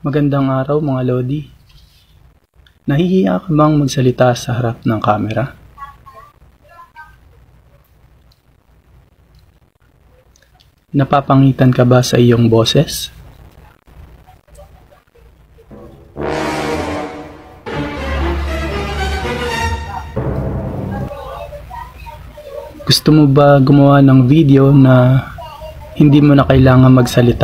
Magandang araw mga Lodi. Nahihiya ka bang magsalita sa harap ng kamera? Napapangitan ka ba sa iyong boses? Gusto mo ba gumawa ng video na hindi mo na kailangan magsalita?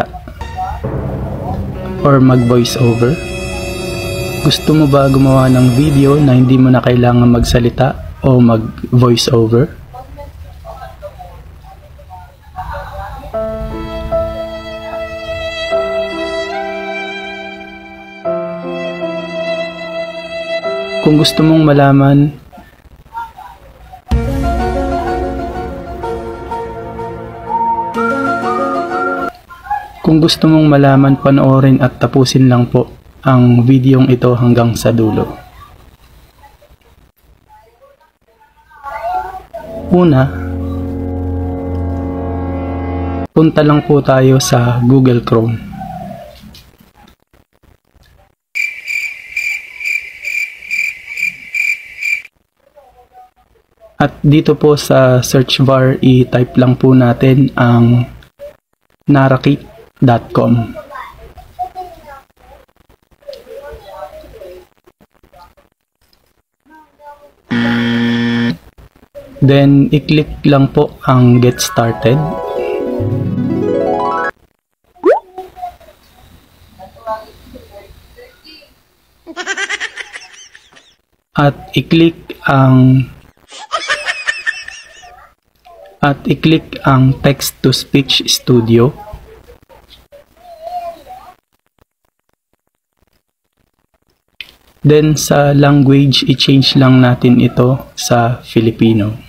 Or mag-voice over? Gusto mo ba gumawa ng video na hindi mo na kailangan magsalita o mag-voice over? Kung gusto mong malaman panoorin at tapusin lang po ang videong ito hanggang sa dulo. Una, punta lang po tayo sa Google Chrome. At dito po sa search bar, i-type lang po natin ang narakit.com. Then, i-click lang po ang Get Started. At i-click ang Text-to-Speech Studio. Then sa language, i-change lang natin ito sa Filipino.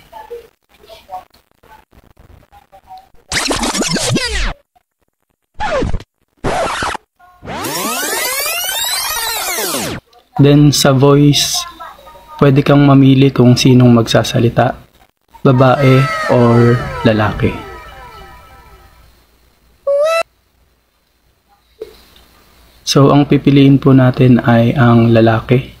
Then sa voice, pwede kang mamili kung sinong magsasalita, babae or lalaki. So, ang pipiliin po natin ay ang lalaki,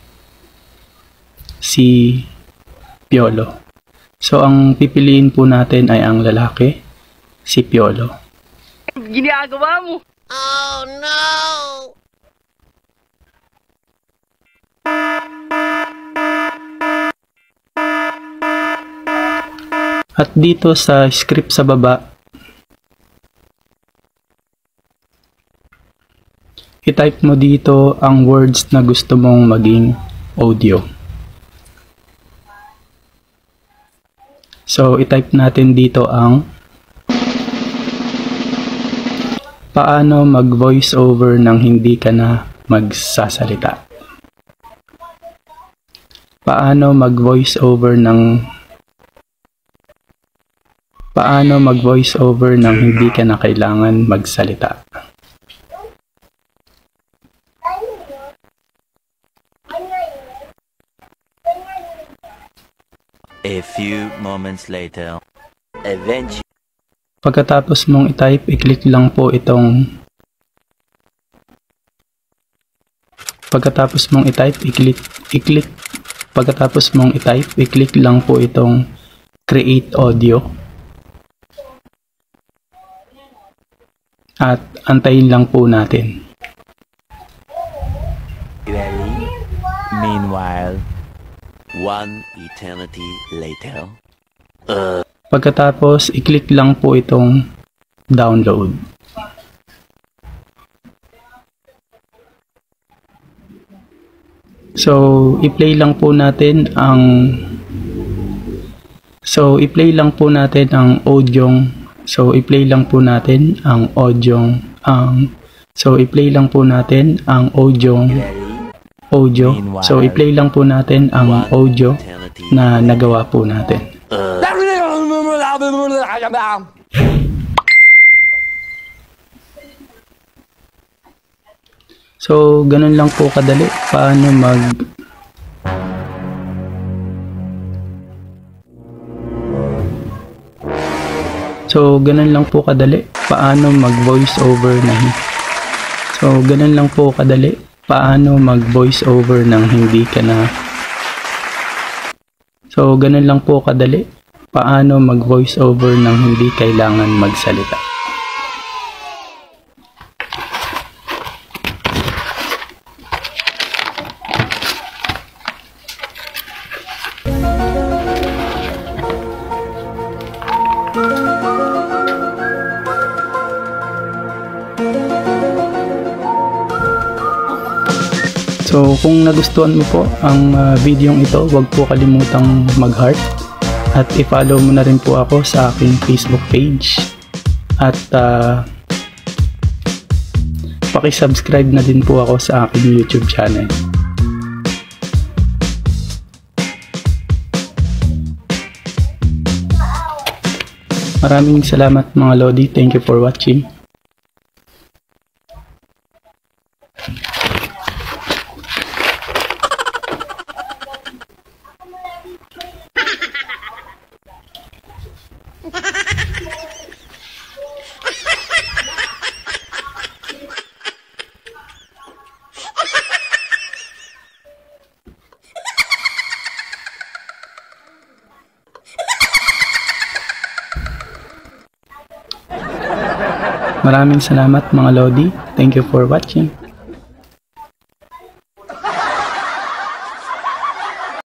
si Piolo. So, ang pipiliin po natin ay ang lalaki, si Piolo. Ginagawa mo! Oh no! At dito sa script sa baba, i-type mo dito ang words na gusto mong maging audio. So, i-type natin dito ang paano mag-voice over nang hindi ka na magsasalita. Paano mag-voice over nang hindi ka na kailangan magsalita. A few moments later, eventually. Pagkatapos mong i-type, i-click lang po itong Create Audio. At antayin lang po natin. Meanwhile, one eternity later. Pagkatapos, i-click lang po itong download. So, i-play lang po natin ang audio na nagawa po natin. So, ganun lang po kadali paano mag voice over So, ganun lang po kadali. Paano mag voice over nang hindi ka na ganun lang po kadali. Paano mag voice over nang hindi kailangan magsalita. So kung nagustuhan mo po ang video ito, huwag po kalimutang mag-heart at i-follow mo na rin po ako sa aking Facebook page at paki-subscribe na din po ako sa aking YouTube channel. Maraming salamat mga Lodi. Thank you for watching. Maraming salamat mga Lodi. Thank you for watching.